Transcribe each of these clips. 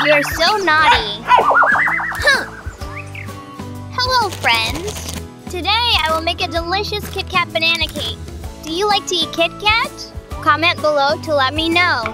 You're so naughty. Huh. Hello, friends. Today I will make a delicious Kit Kat banana cake. Do you like to eat Kit Kat? Comment below to let me know.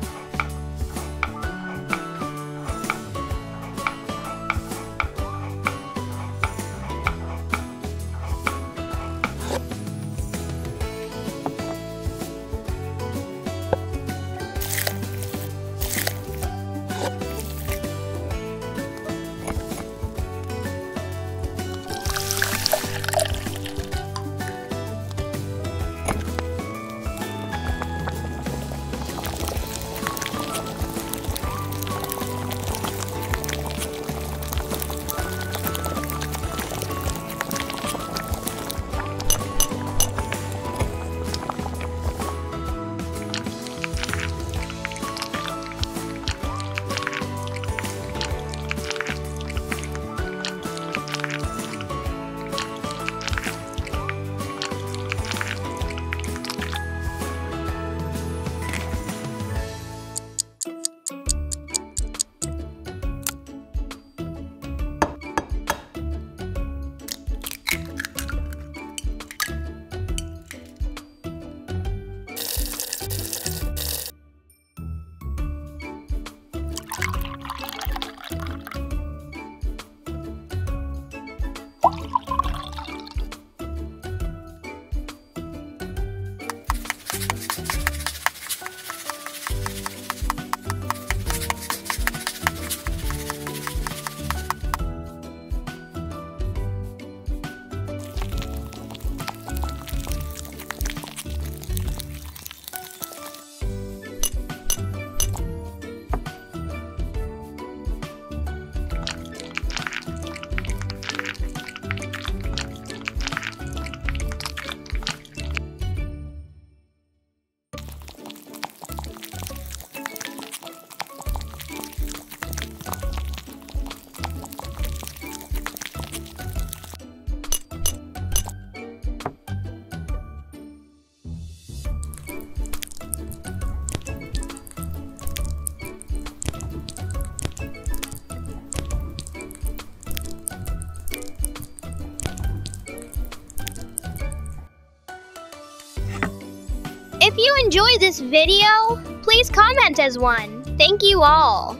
If you enjoyed this video, please comment as one. Thank you all.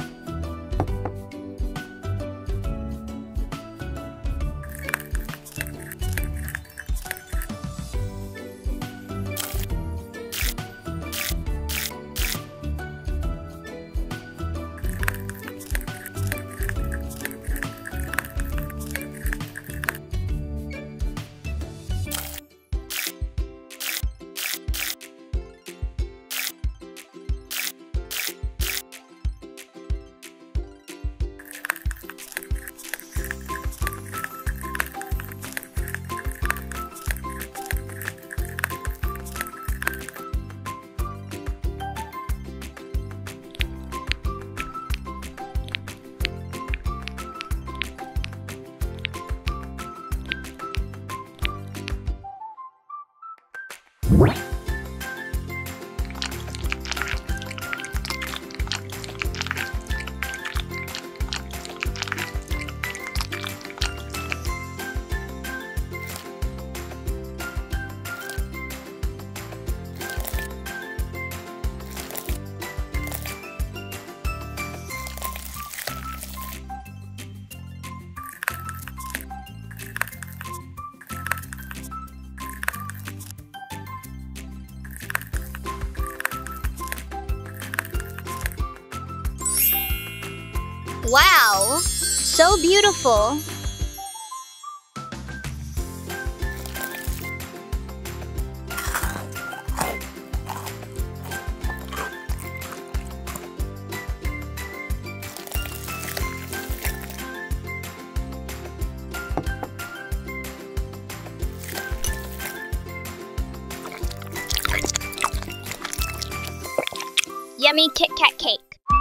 Wow, so beautiful. Yummy Kit Kat cake.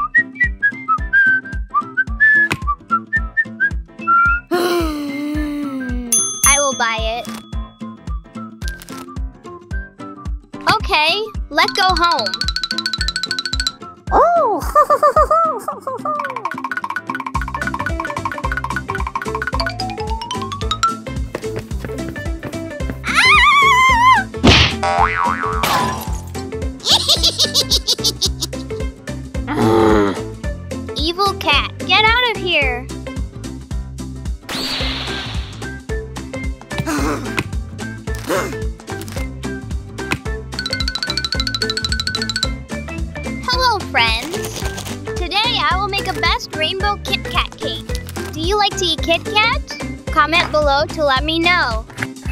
I will buy it. Okay, let's go home. Oh! Evil cat, get out of here! Hello, friends! Today I will make a best rainbow Kit Kat cake. Do you like to eat Kit Kat? Comment below to let me know.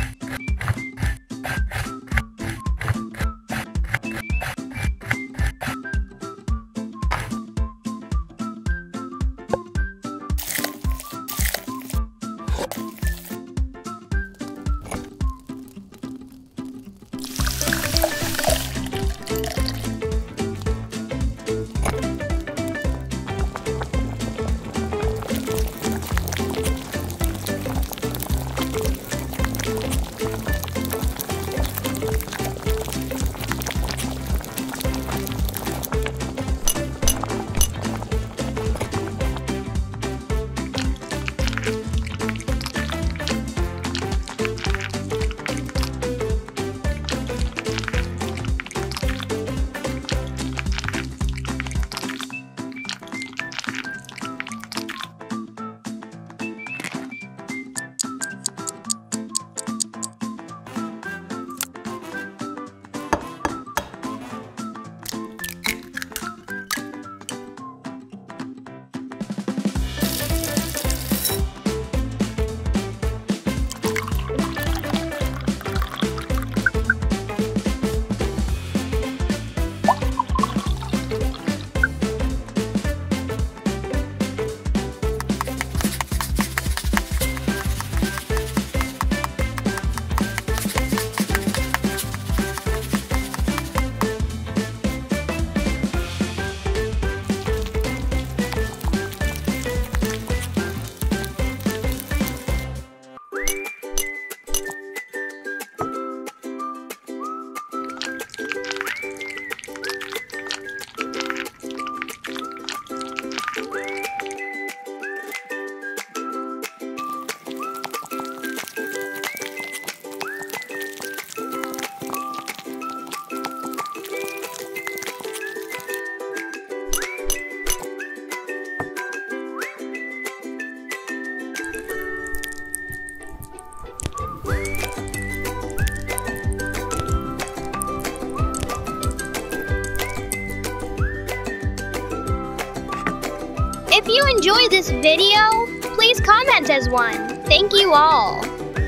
If you enjoyed this video, please comment as one. Thank you all.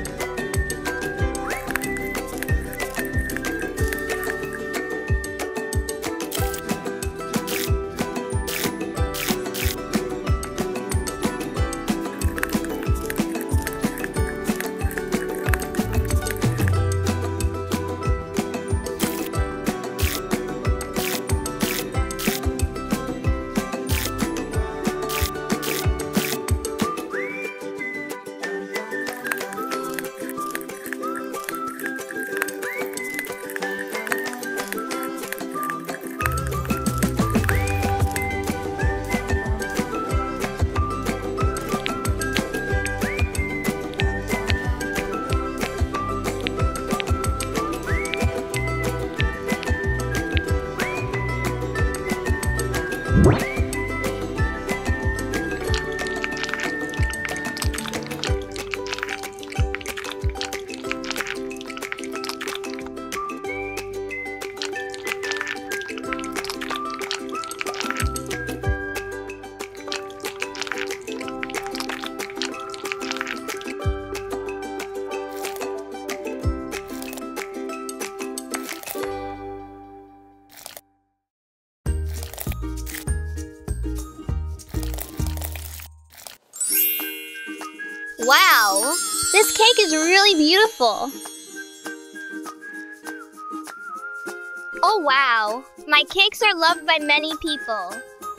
Wow, this cake is really beautiful. Oh wow, my cakes are loved by many people.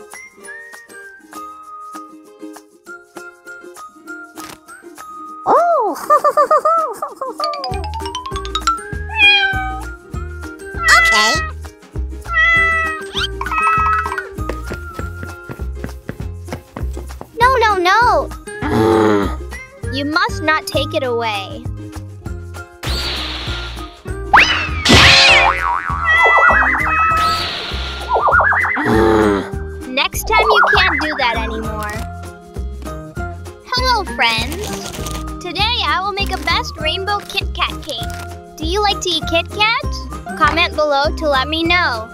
Oh! Okay. You must not take it away. Next time you can't do that anymore. Hello, friends. Today I will make a best rainbow Kit Kat cake. Do you like to eat Kit Kat? Comment below to let me know.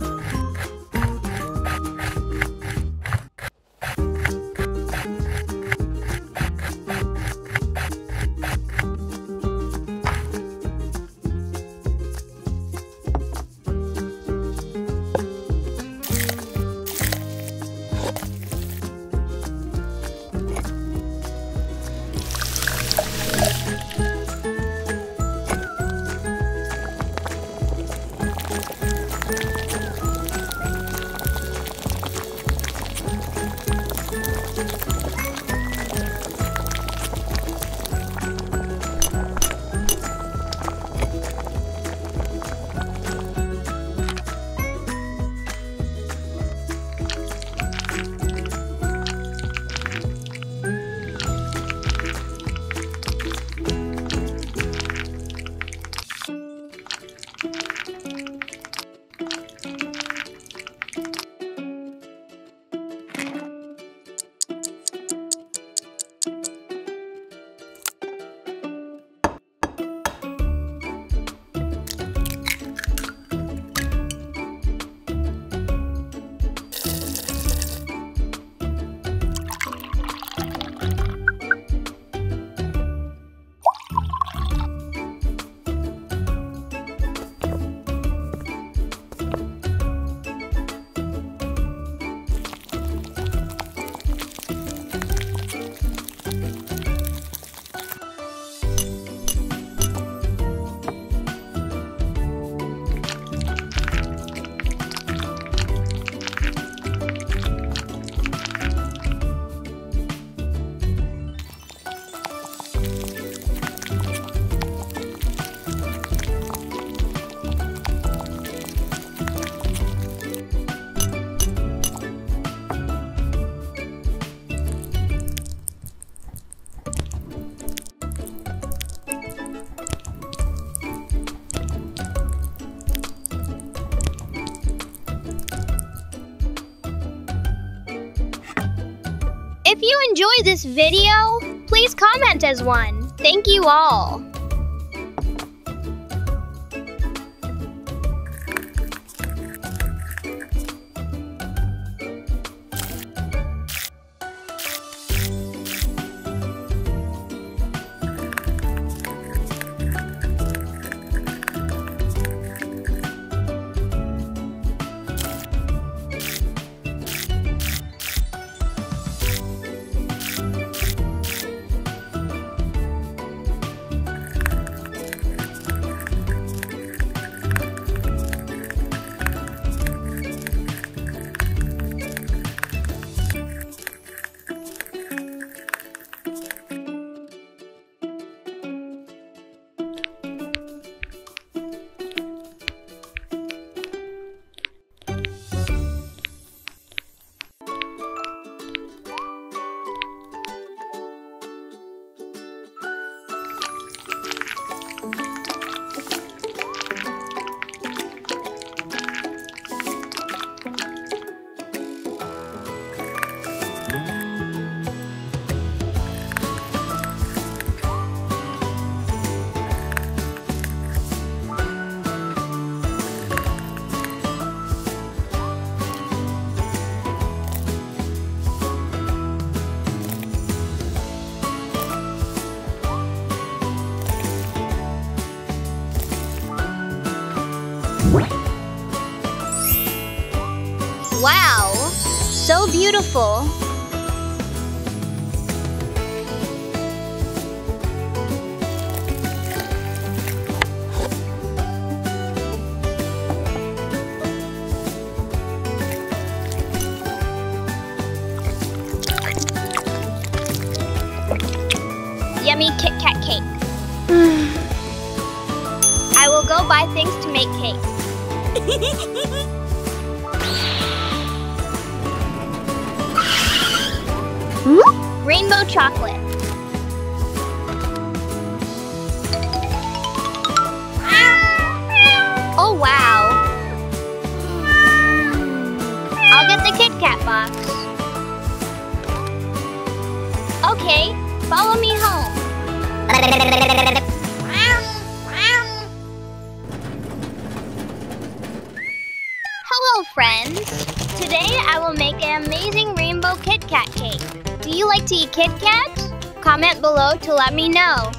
If you enjoyed this video, please comment as one. Thank you all. Wow, so beautiful. Yummy Kit Kat cake. I will go buy things to make cakes. Rainbow chocolate. Hello, friends! Today I will make an amazing rainbow Kit Kat cake. Do you like to eat Kit Kat? Comment below to let me know.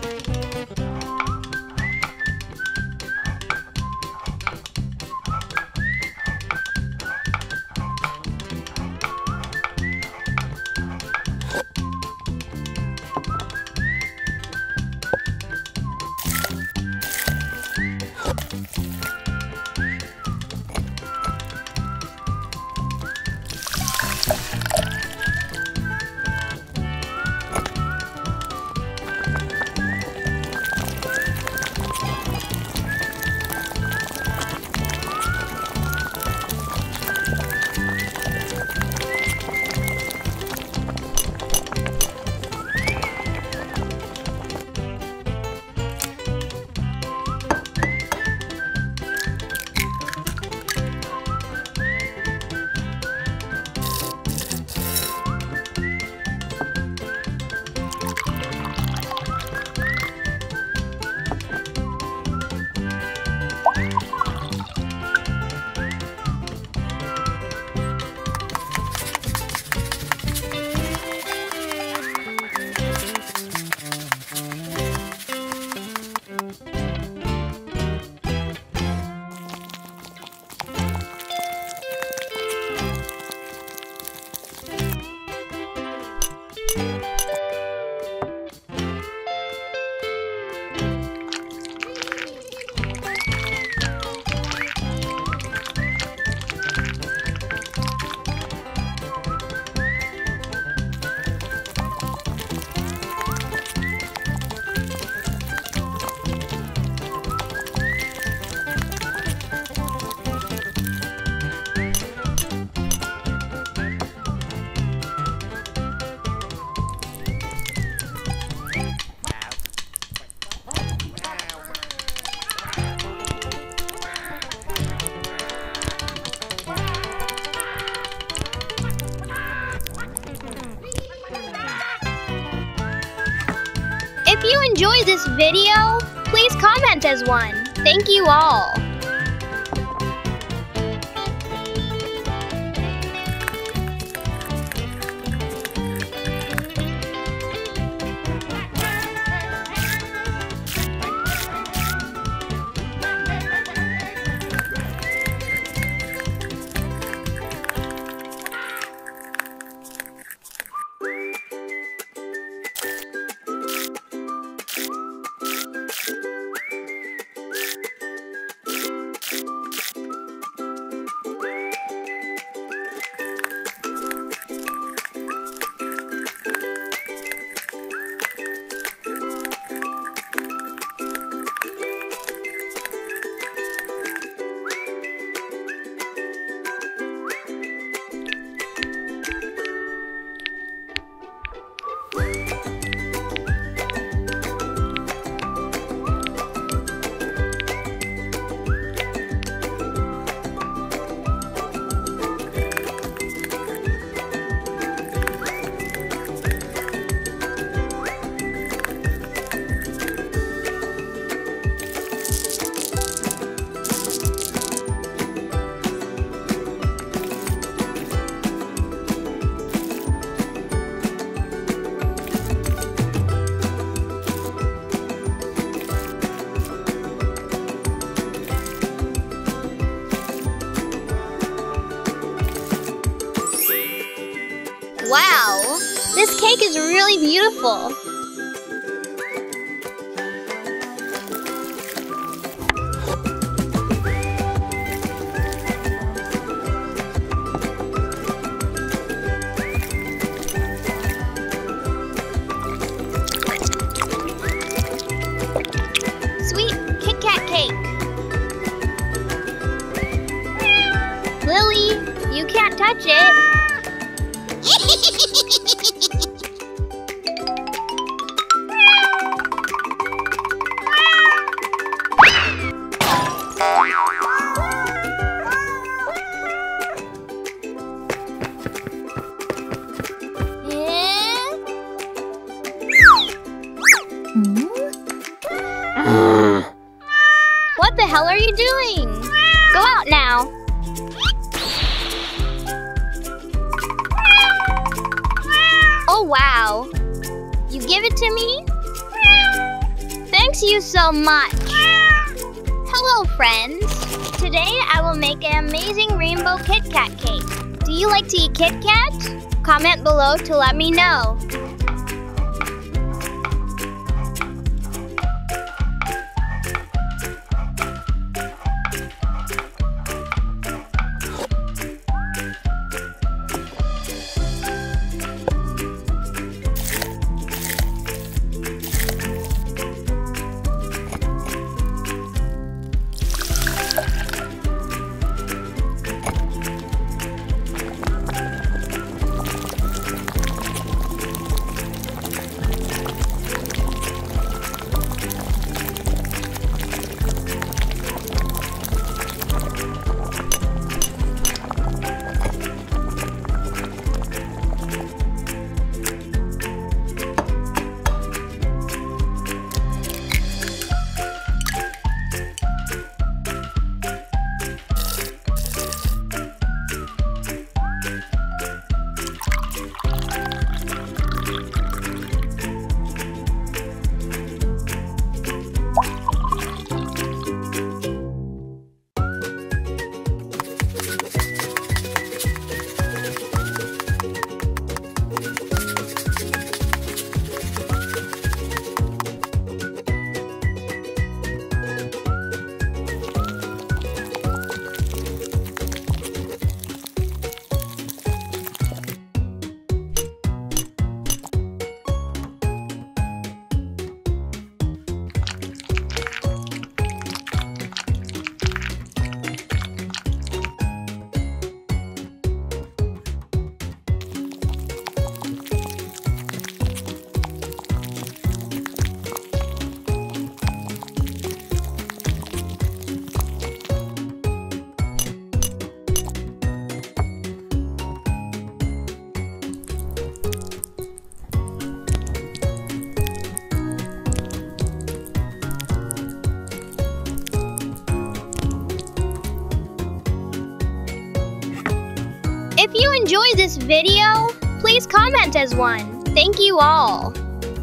If you enjoyed this video, please comment as one. Thank you all. Wow, this cake is really beautiful. Sweet Kit Kat cake. Lily, you can't touch it. Please give it to me. Thanks you so much. Hello, friends. Today I will make an amazing rainbow Kit Kat cake. Do you like to eat Kit Kat? Comment below to let me know. If you enjoyed this video, please comment as one. Thank you all.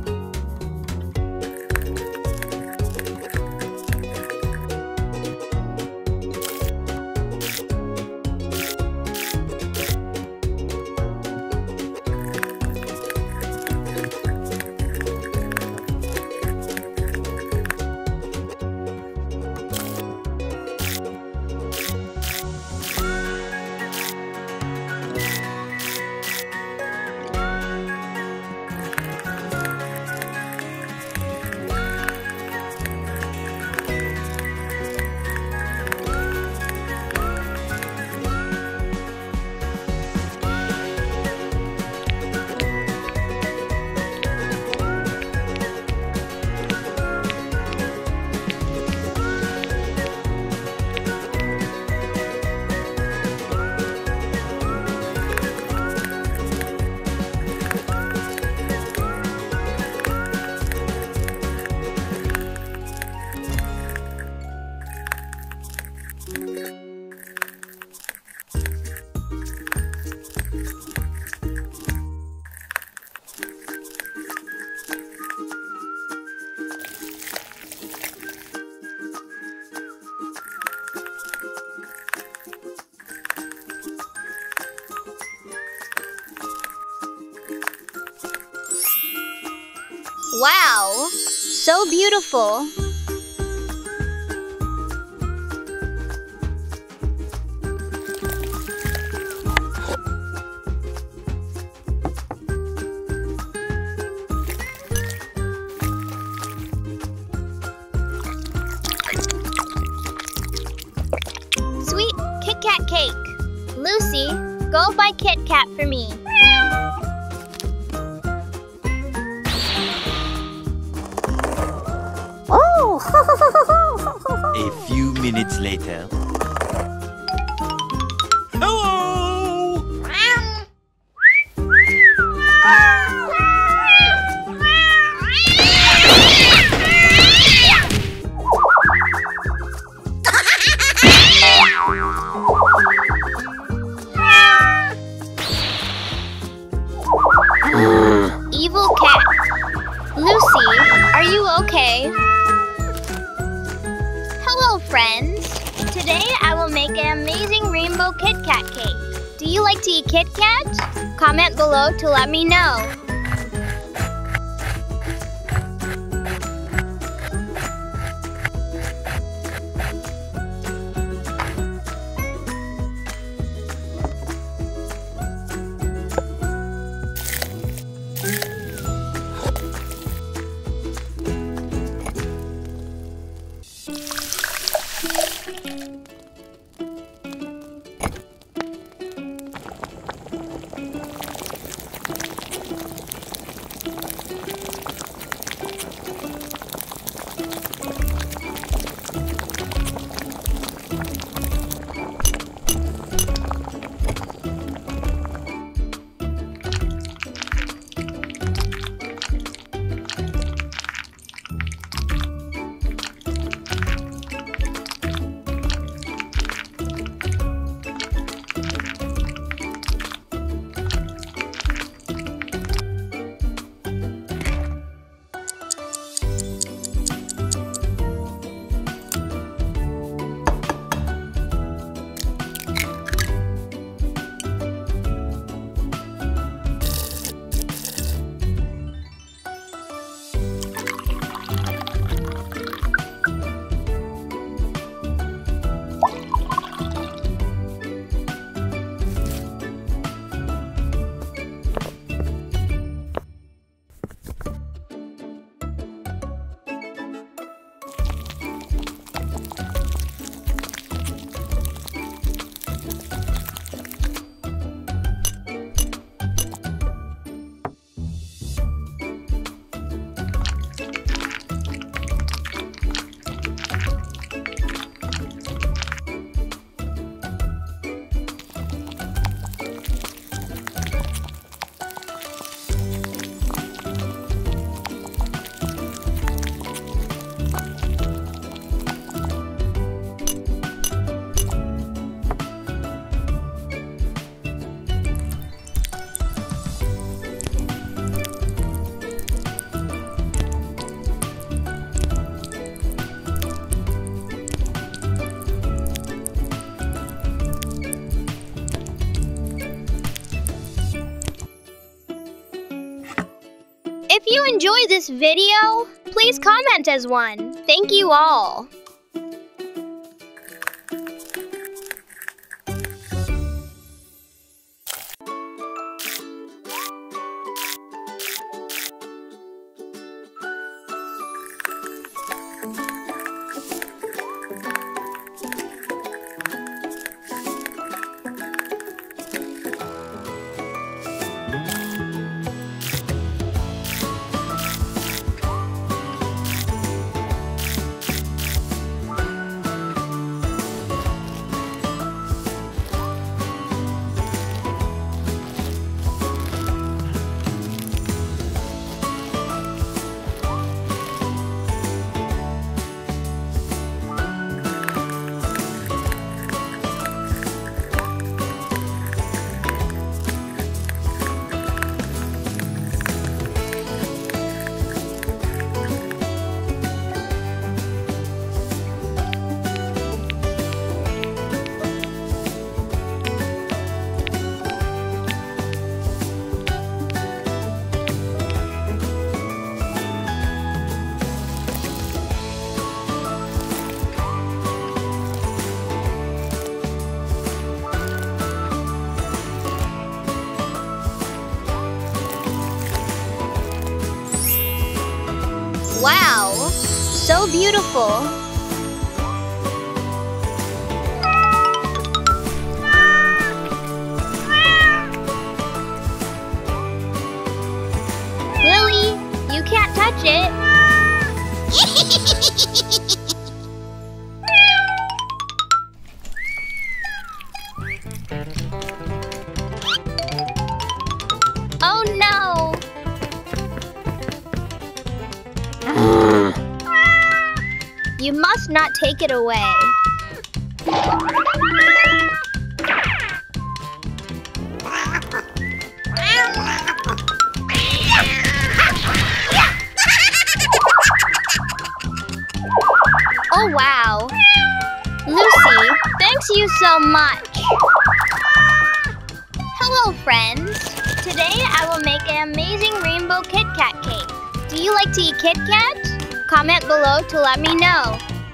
Wow, so beautiful. Sweet Kit Kat cake. Lucy, go buy Kit Kat for me. A few minutes later. Hello! Evil cat. rainbow Kit Kat cake. Do you like to eat Kit Kat? Comment below to let me know. If you enjoy this video, please comment as one. Thank you all. Wow, so beautiful. Lily, you can't touch it. Oh no! You must not take it away. Oh wow! Lucy, thanks you so much. Do you like to eat Kit Kat? Comment below to let me know.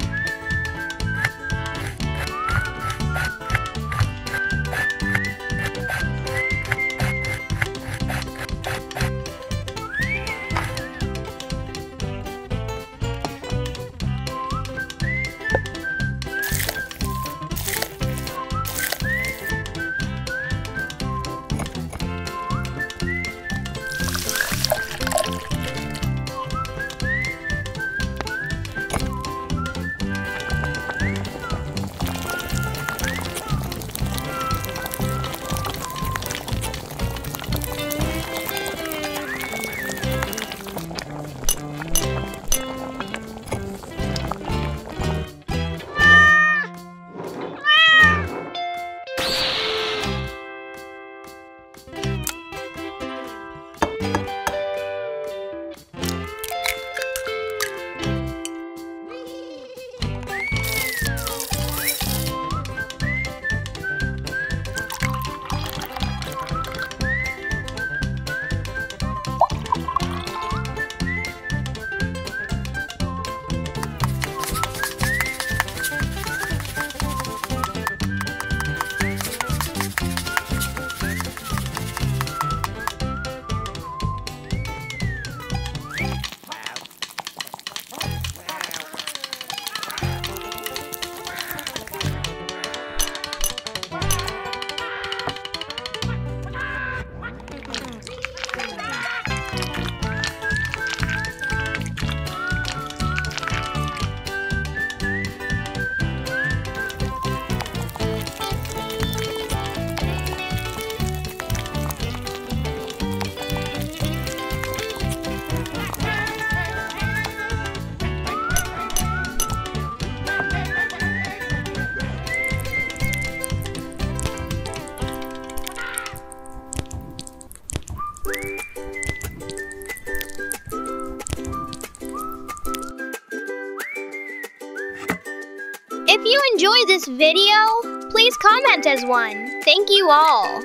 If you enjoyed this video, please comment as one. Thank you all.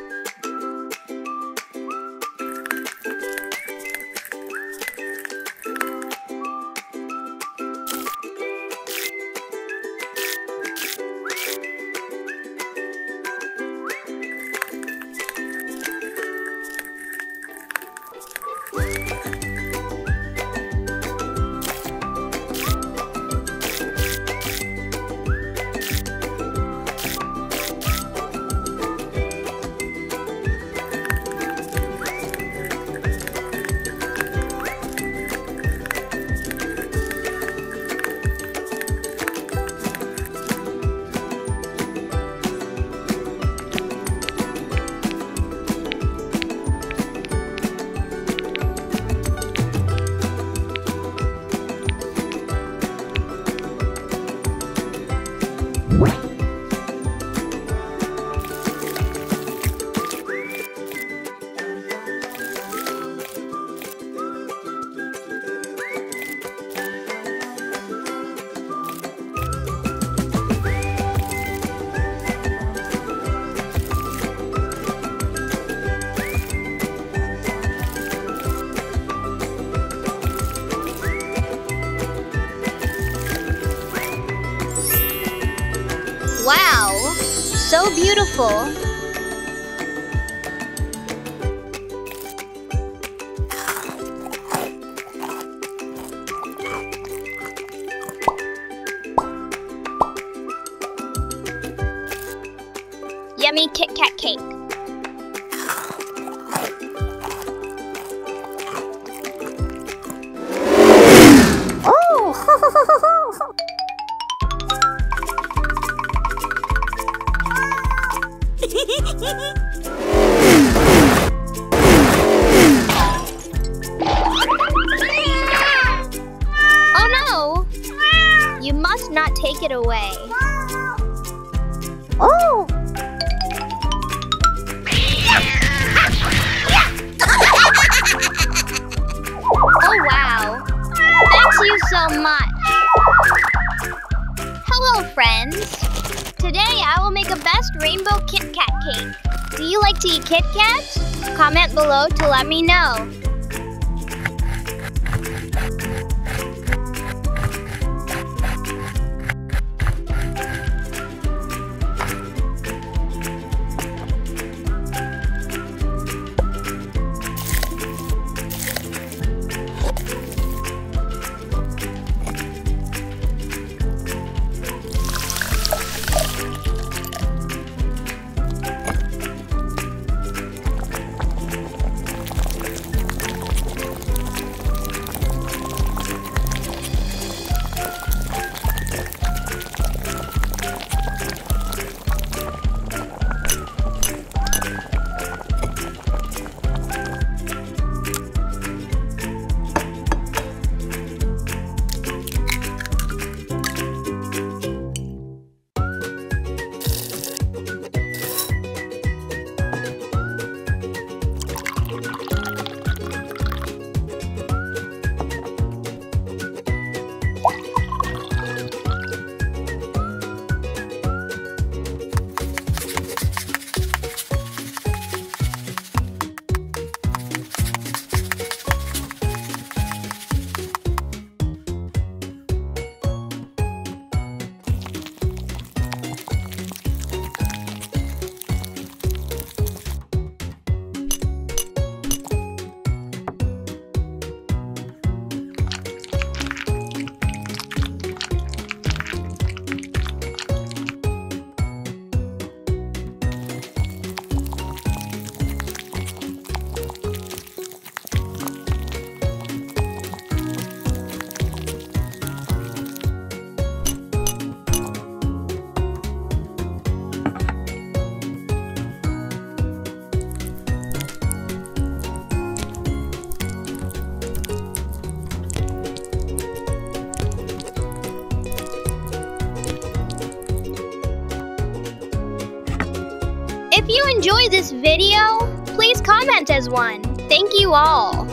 Wow, so beautiful. Yummy Kit Kat cake. Oh no! You must not take it away. Oh! Oh wow! Thanks you so much! Hello friends! Today I will make a best rainbow Kit Kat cake. Do you like to eat Kit Kat? Comment below to let me know. If you enjoyed this video, please comment as one. Thank you all.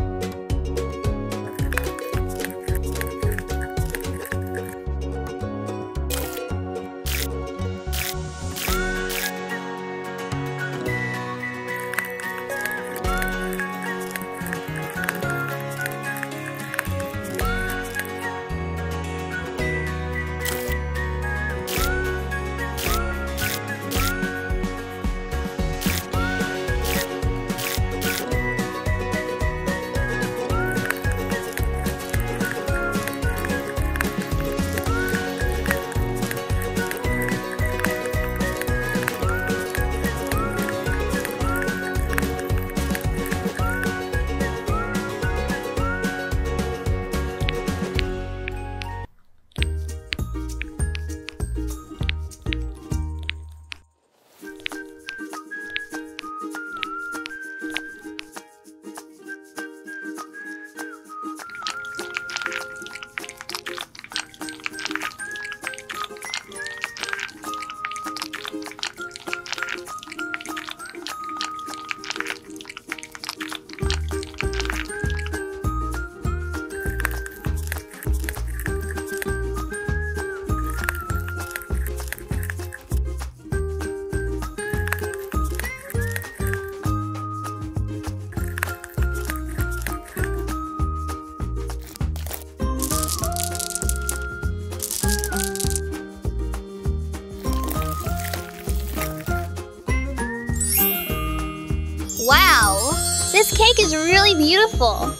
Wow, this cake is really beautiful.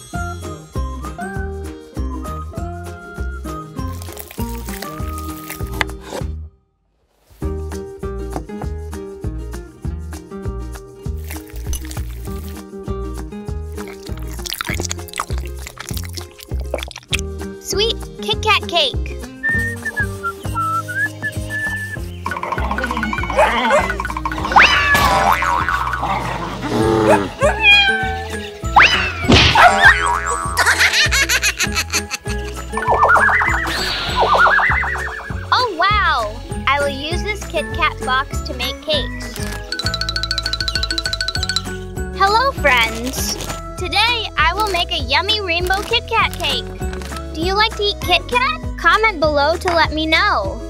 Sweet Kit Kat cake. Oh wow! I will use this Kit Kat box to make cakes. Hello friends! Today I will make a yummy rainbow Kit Kat cake. Do you like to eat Kit Kat? Comment below to let me know.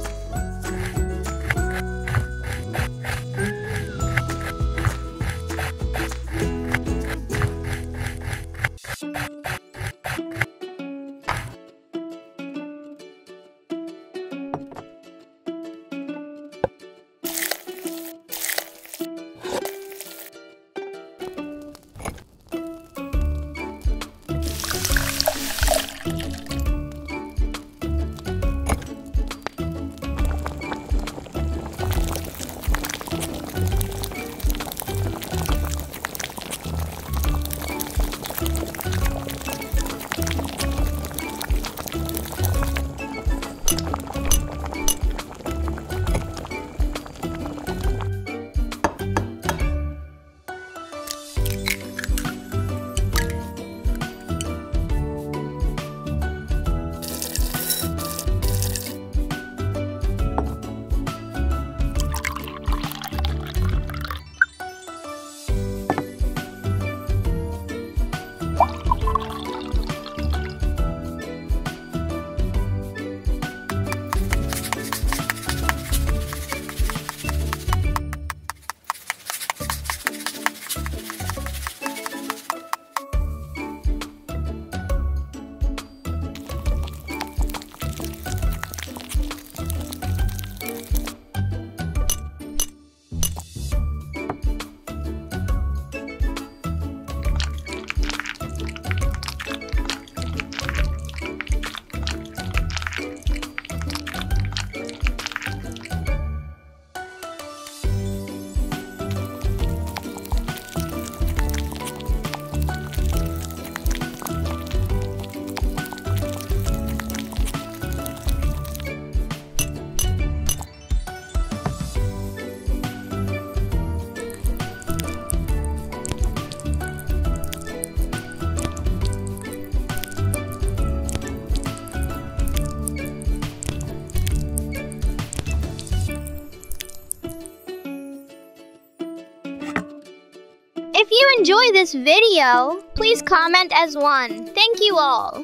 If you enjoy this video, please comment as one. Thank you all.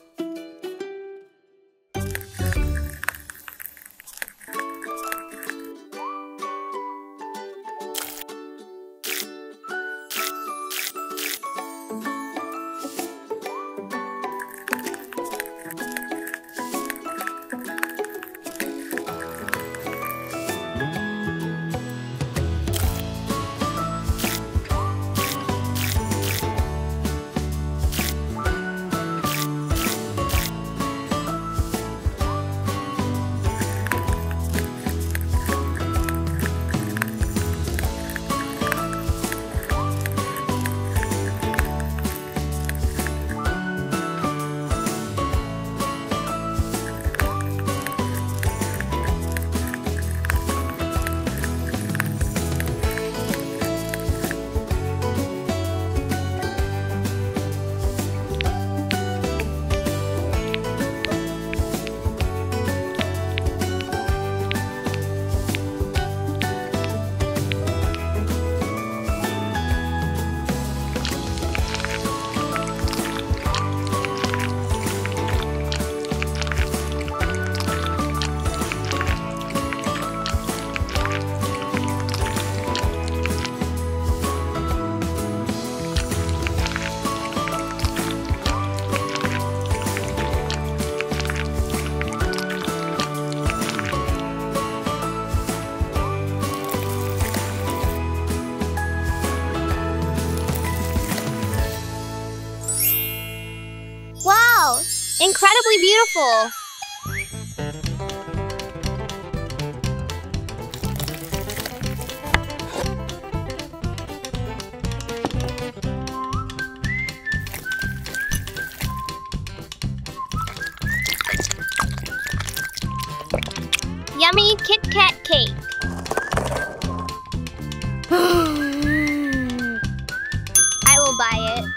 Wow! Incredibly beautiful! Yummy Kit Kat cake. I will buy it.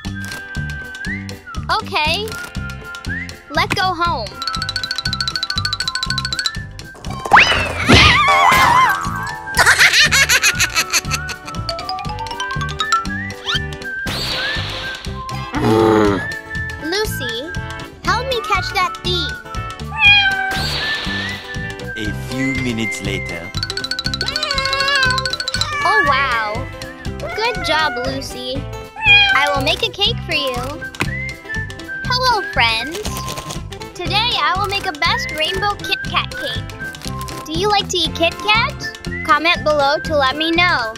Okay, let's go home. Lucy, help me catch that thief. A few minutes later. Oh wow, good job, Lucy. I will make a cake for you. Hello, friends. Today I will make a best rainbow Kit Kat cake. Do you like to eat Kit Kat? Comment below to let me know.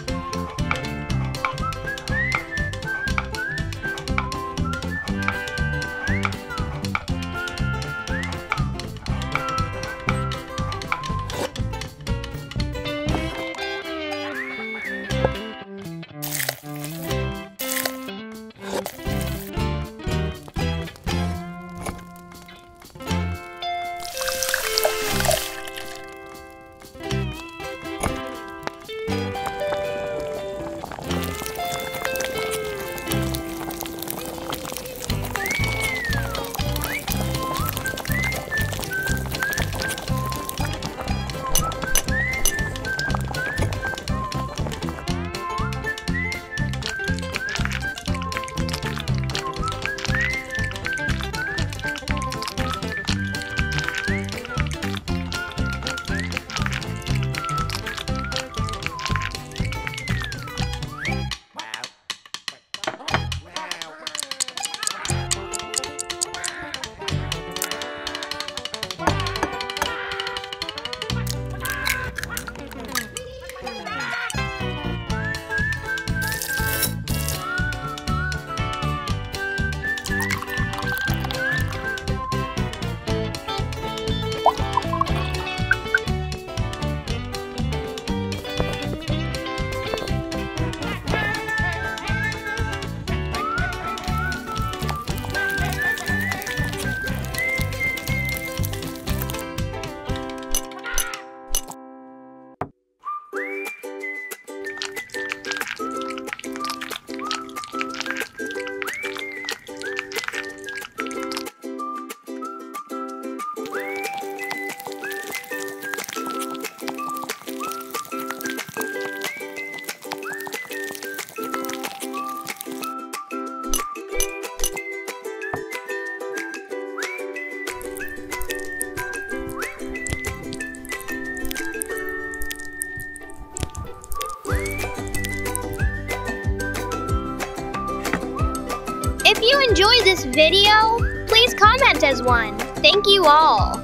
you enjoyed this video, please comment as one. Thank you all.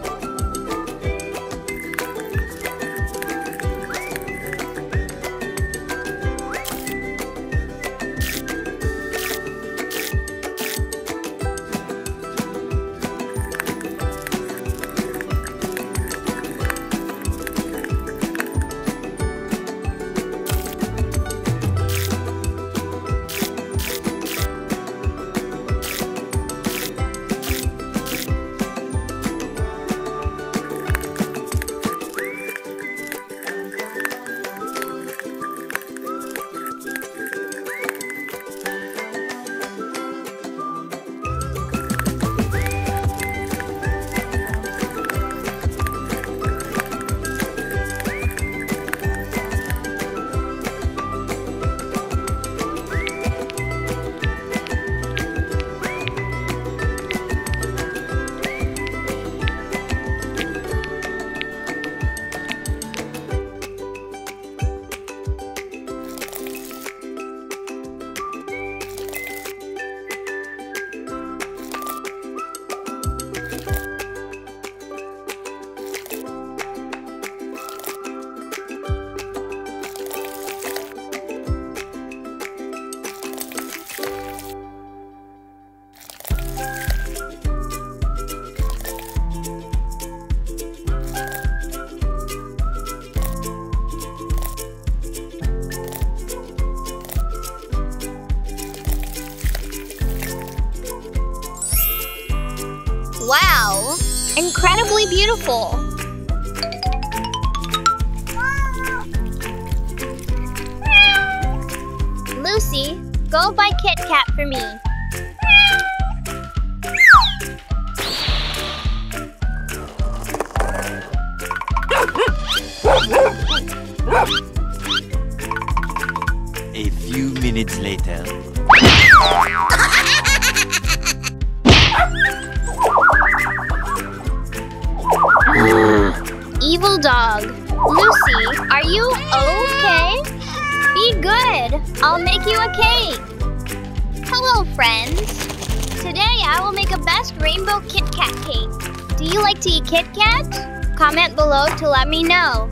Wow! Incredibly beautiful! Lucy, go buy Kit Kat for me. A few minutes later. Evil dog. Lucy, are you okay? Be good. I'll make you a cake. Hello, friends. Today I will make a best rainbow Kit Kat cake. Do you like to eat Kit Kat? Comment below to let me know.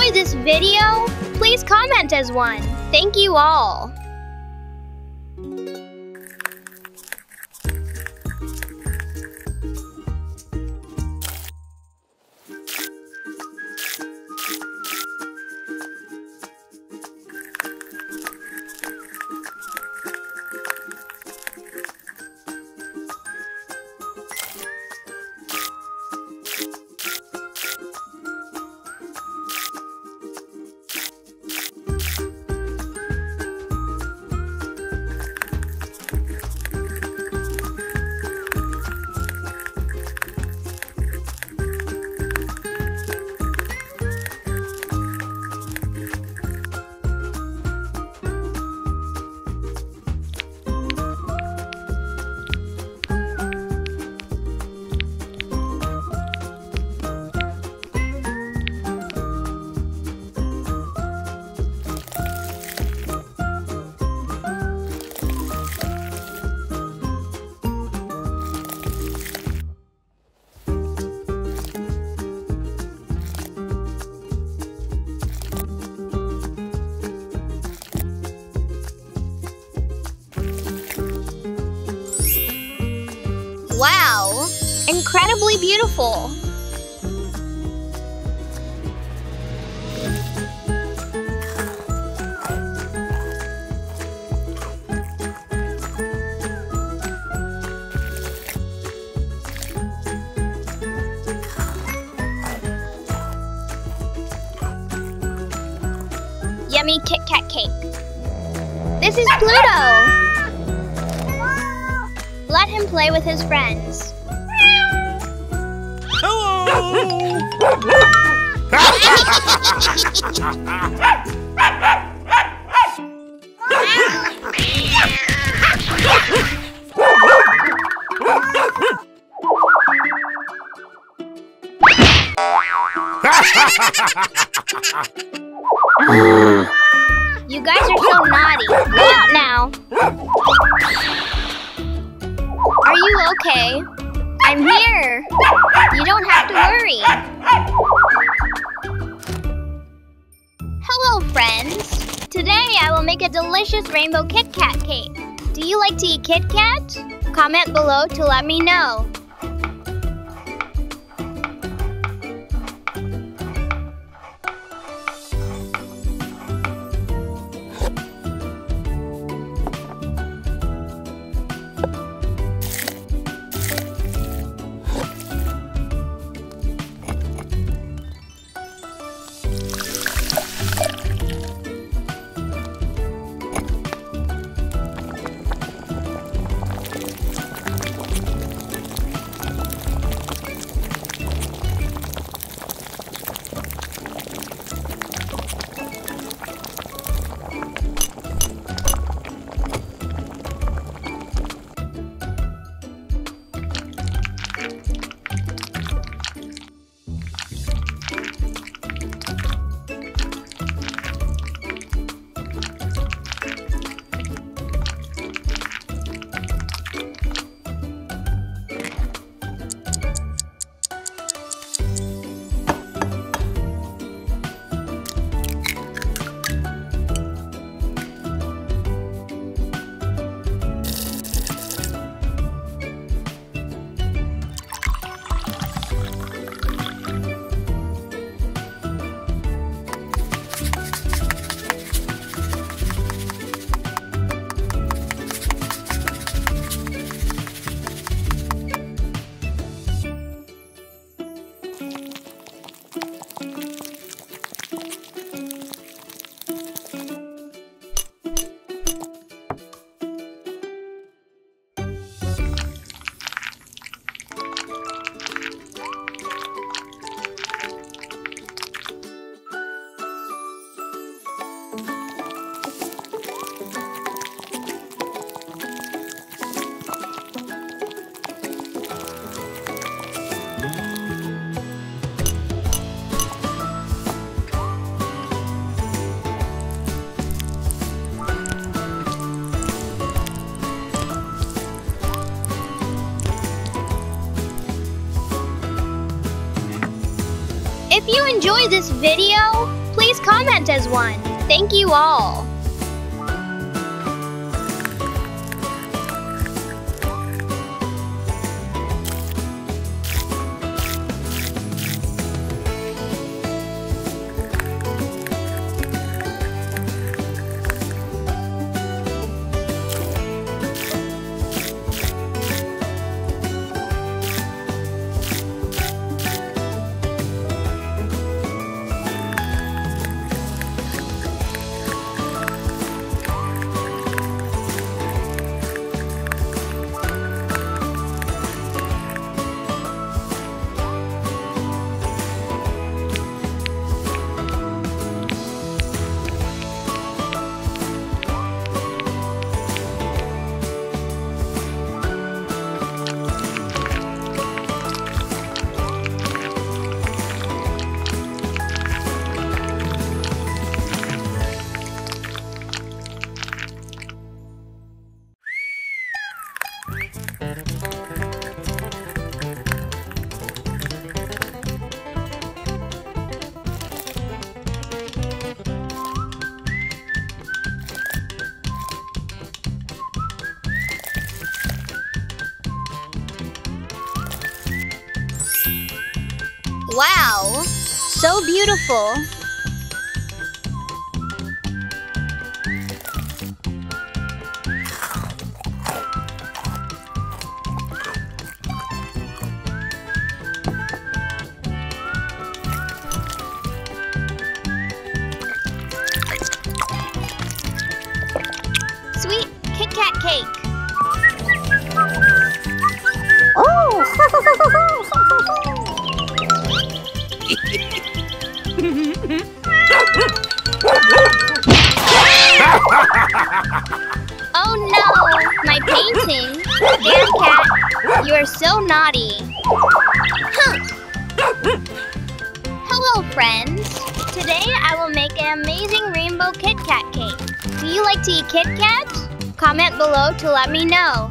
enjoy this video, please comment as one. Thank you all. Wow! Incredibly beautiful! Yummy Kit Kat cake. This is Pluto! Let him play with his friends. Hello! You guys are so naughty. Go out now. Are you okay? I'm here. You don't have to worry. Hello, friends. Today I will make a delicious rainbow Kit Kat cake. Do you like to eat Kit Kat? Comment below to let me know. If you enjoyed this video, please everyone. Thank you all. Wow, so beautiful. Sweet Kit Kat cake. Oh no, my painting. Damn cat, you are so naughty. Huh. Hello friends. Today I will make an amazing rainbow Kit Kat cake. Do you like to eat Kit Kat? Comment below to let me know.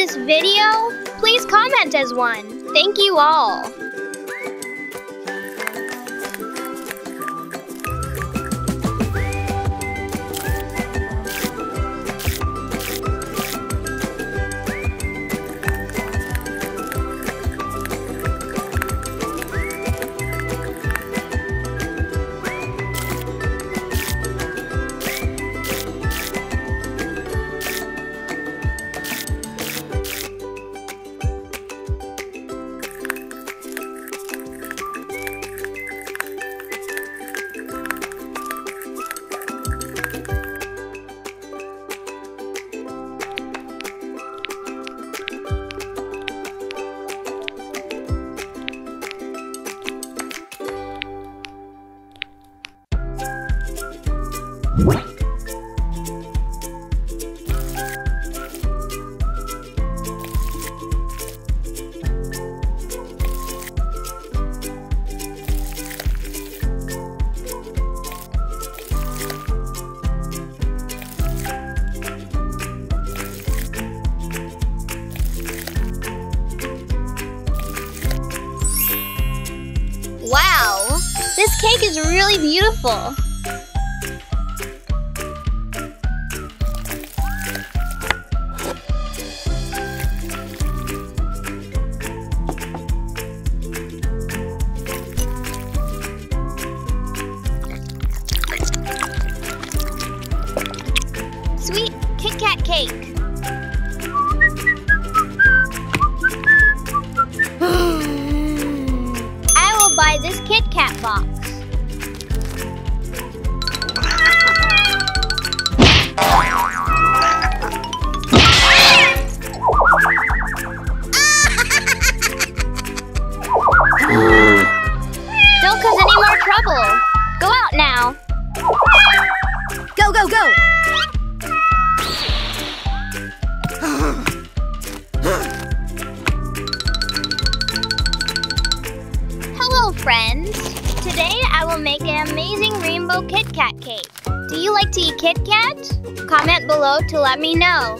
this video, please comment as one. Thank you all. Wow, this cake is really beautiful. Sweet Kit Kat cake. Buy this Kit Kat box. Don't cause any more trouble. Go out now. Go, go, go! Hello, friends. Today I will make an amazing rainbow Kit Kat cake. Do you like to eat Kit Kat? Comment below to let me know.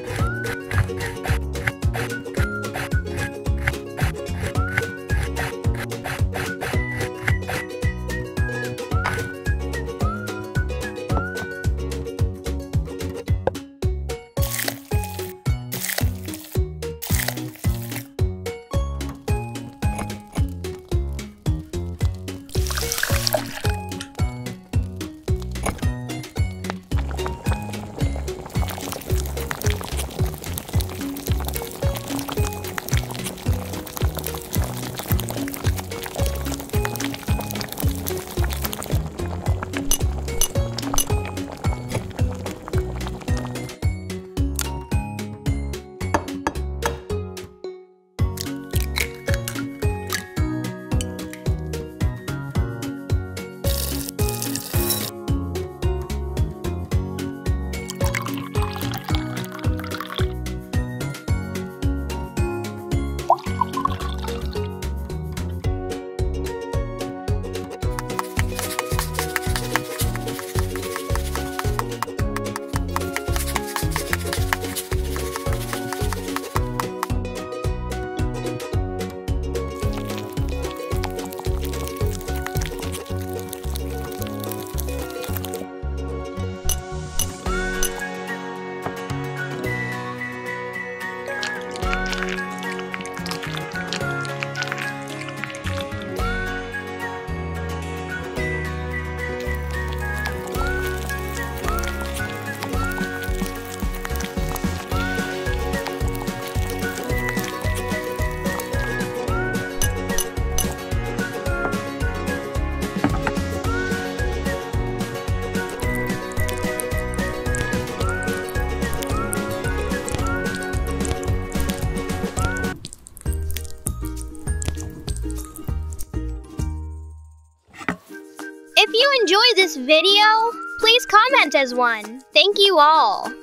If you enjoyed this video, please comment as one. Thank you all.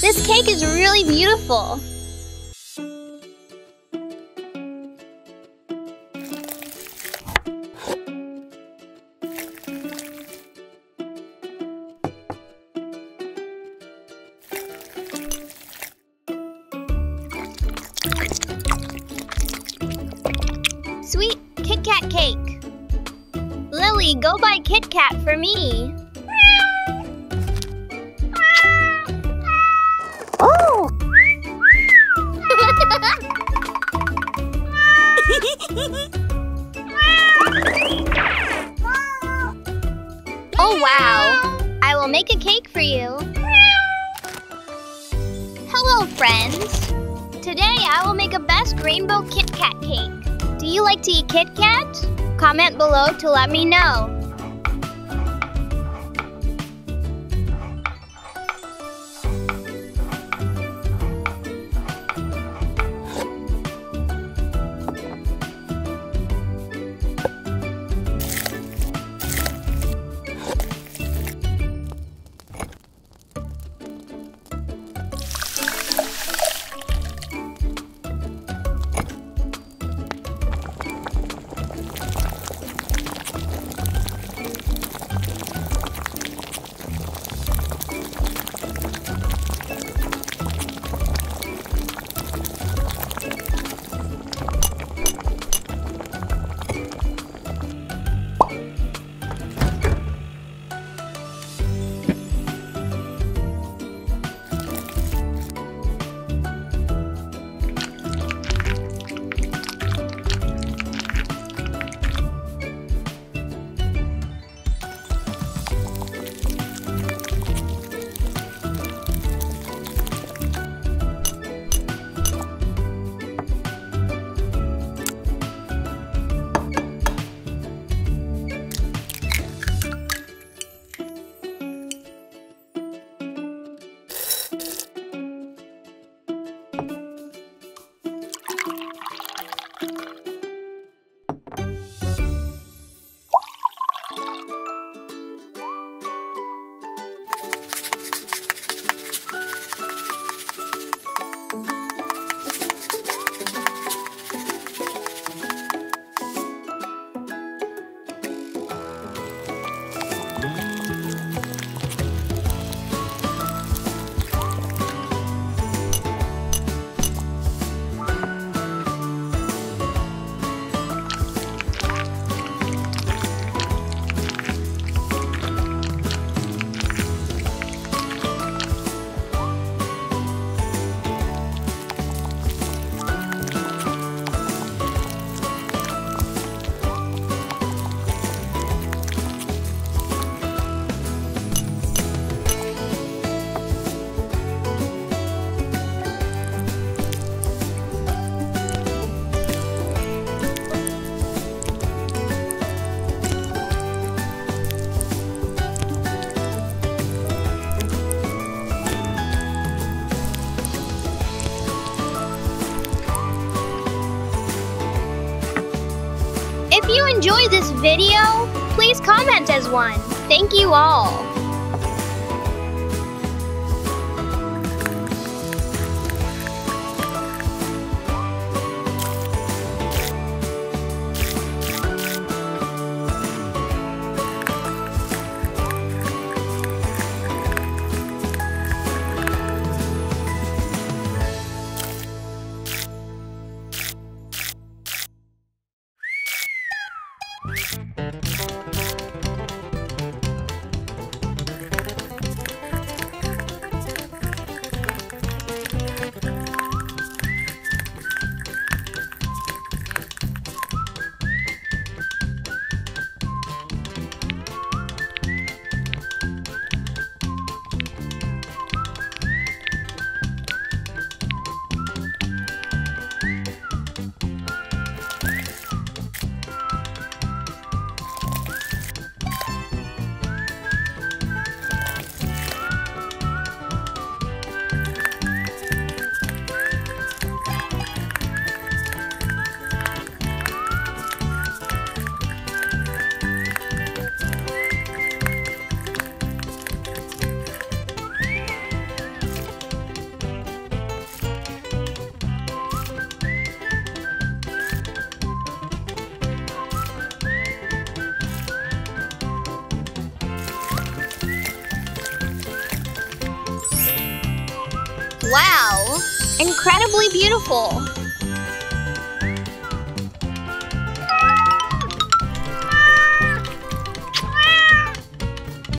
This cake is really beautiful. Sweet Kit Kat cake. Lily, go buy Kit Kat for me. Oh! Oh wow! I will make a cake for you. Hello friends! Today I will make a best rainbow Kit Kat cake. Do you like to eat Kit Kat? Comment below to let me know. If you enjoyed this video, please comment as one. Thank you all. Wow! Incredibly beautiful!